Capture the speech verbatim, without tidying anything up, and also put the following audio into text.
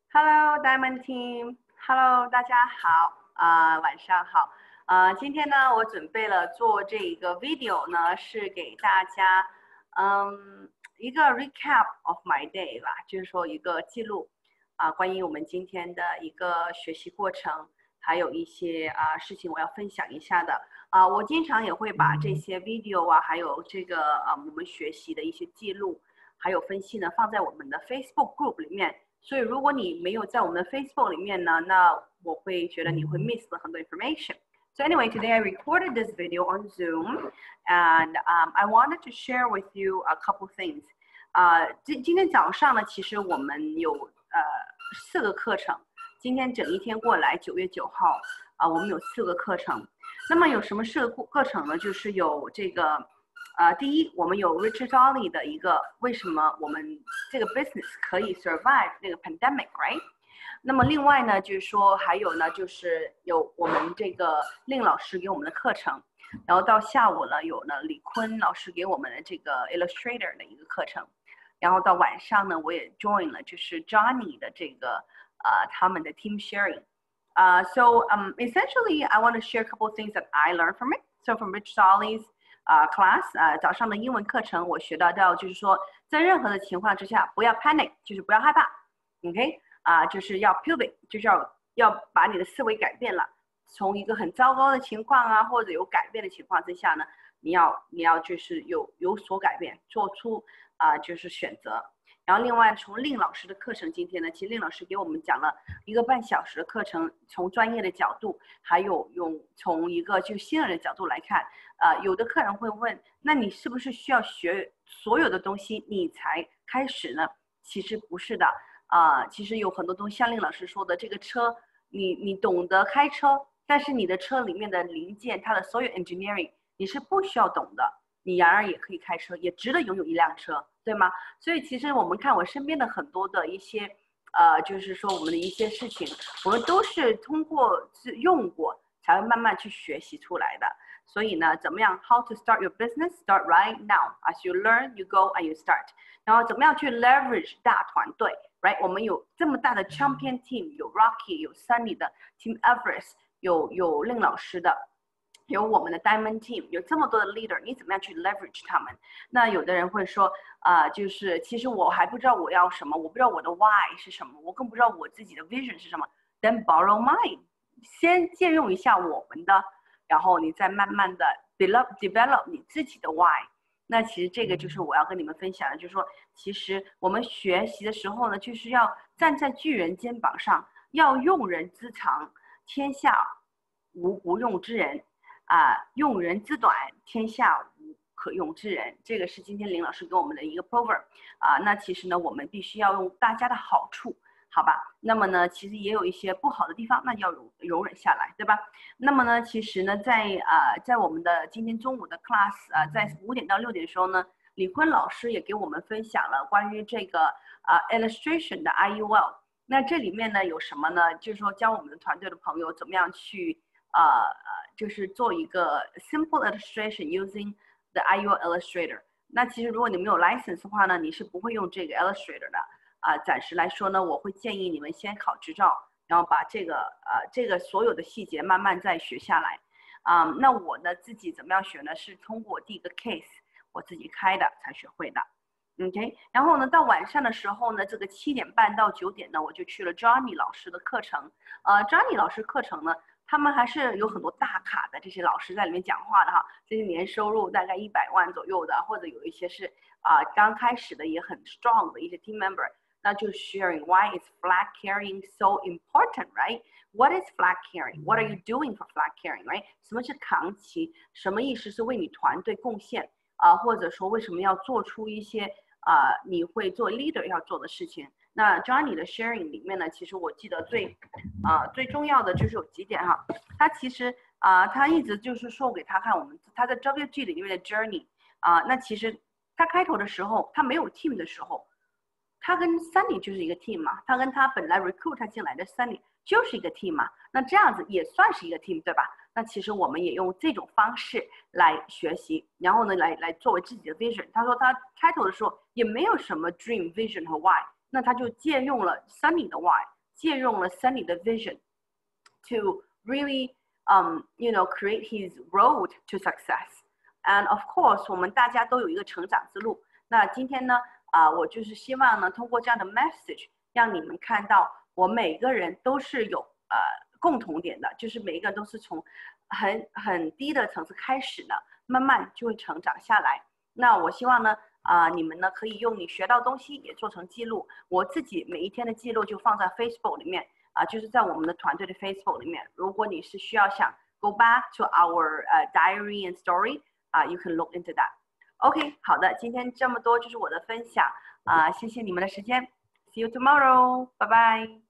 Hello Diamond Team，Hello 大家好，啊、呃、晚上好，呃今天呢我准备了做这个 video 呢是给大家嗯一个 recap of my day 吧，就是说一个记录啊、呃、关于我们今天的一个学习过程，还有一些啊、呃、事情我要分享一下的啊、呃、我经常也会把这些 video 啊还有这个啊、呃、我们学习的一些记录还有分析呢放在我们的 Facebook group 里面。所以如果你没有在我们的 Facebook 里面呢，那我会觉得你会 miss 了很多 information. So anyway, today I recorded this video on Zoom, and um, I wanted to share with you a couple things. 啊、uh, 今今天早上呢，其实我们有呃四个课程，今天整一天过来，九月九号啊、呃，我们有四个课程。那么有什么四个课程呢？就是有这个。呃，第一，我们有 Richard Ollie 的一个为什么我们这个 business 可以 survive 那个 pandemic，right？ 那么另外呢，就是说还有呢，就是有我们这个令老师给我们的课程，然后到下午呢，有呢李坤老师给我们的这个 Illustrator 的一个课程，然后到晚上呢，我也 join 了就是 Johnny 的这个呃他们的 team sharing。Uh, so um, essentially, I want to share a couple of things that I learned from it. So from Rich Ollie's Uh, class 啊、uh, 早上的英文课程我学到到就是说在任何的情况之下不要 panic 就是不要害怕 OK 啊、uh, 就是要 pivot 就是要要把你的思维改变了从一个很糟糕的情况啊或者有改变的情况之下呢你要你要就是有有所改变做出啊、uh, 就是选择然后另外从令老师的课程今天呢其实令老师给我们讲了一个半小时的课程从专业的角度还有用从一个就新人的角度来看呃，有的客人会问那你是不是需要学所有的东西你才开始呢其实不是的啊、呃，其实有很多东西像令老师说的这个车你你懂得开车但是你的车里面的零件它的所有 engineering 你是不需要懂的你然而也可以开车也值得拥有一辆车对吗所以其实我们看我身边的很多的一些呃就是说我们的一些事情我们都是通过用过才会慢慢去学习出来的所以呢怎么样 how to start your business start right now as you learn you go and you start 然后怎么样去 leverage 大团队 right 我们有这么大的 champion team 有 Rocky 有 Sunny 的 Team Everest 有有令老师的有我们的 Diamond Team 有这么多的 leader 你怎么样去 leverage 他们那有的人会说啊、呃，就是其实我还不知道我要什么我不知道我的 why 是什么我更不知道我自己的 vision 是什么 then borrow mine 先借用一下我们的然后你再慢慢的 develop develop 你自己的 why 那其实这个就是我要跟你们分享的就是说其实我们学习的时候呢就是要站在巨人肩膀上要用人之长天下无不用之人啊、呃，用人之短天下无可用之人这个是今天林老师给我们的一个 proverb 啊、呃，那其实呢我们必须要用大家的好处好吧那么呢其实也有一些不好的地方那要容容忍下来对吧那么呢其实呢在呃在我们的今天中午的 class 呃在五点到六点的时候呢李坤老师也给我们分享了关于这个呃 illustration 的 I U L 那这里面呢有什么呢就是说教我们的团队的朋友怎么样去呃呃就是做一个 simple illustration using the I U L illustrator 那其实如果你没有 license 的话呢你是不会用这个 illustrator 的啊、呃，暂时来说呢，我会建议你们先考执照，然后把这个呃这个所有的细节慢慢再学下来。啊、呃，那我呢自己怎么样学呢？是通过第一个 case 我自己开的才学会的。OK， 然后呢到晚上的时候呢，这个七点半到九点呢，我就去了 Johnny 老师的课程。呃 ，Johnny 老师课程呢，他们还是有很多大卡的这些老师在里面讲话的哈，这些年收入大概一百万左右的，或者有一些是啊、呃、刚开始的也很 strong 的一些 team member。那就是 sharing why is flag carrying so important, right? What is flag carrying? What are you doing for flag carrying, right? 什么是扛旗？什么意思是为你团队贡献啊、呃？或者说为什么要做出一些啊、呃、你会做 leader 要做的事情？那 Johnny 的 sharing 里面呢，其实我记得最啊、呃、最重要的就是有几点哈。他其实啊、呃、他一直就是说给他看我们他在 W G 里面的 journey 啊、呃，那其实他开头的时候他没有 team 的时候。他跟 Sunny 就是一个 team 嘛，他跟他本来 recruit 他进来的 Sunny 就是一个 team 嘛，那这样子也算是一个 team 对吧？那其实我们也用这种方式来学习，然后呢来来作为自己的 vision。他说他开头的时候也没有什么 dream vision 和 why， 那他就借用了 Sunny 的 why， 借用了 Sunny 的 vision to really um you know create his road to success. And of course 我们大家都有一个成长之路。那今天呢啊、呃，我就是希望呢通过这样的 message 让你们看到我每个人都是有呃共同点的，就是每一个人都是从很很低的层次开始的，慢慢就会成长下来。那我希望呢啊、呃，你们呢可以用你学到东西也做成记录。我自己每一天的记录就放在 Facebook 里面啊、呃，就是在我们的团队的 Facebook 里面。如果你是需要想 go back to our、uh, diary and story 啊、uh, ，you can look into that。OK， 好的，今天这么多就是我的分享啊、呃，谢谢你们的时间。See you tomorrow， 拜拜。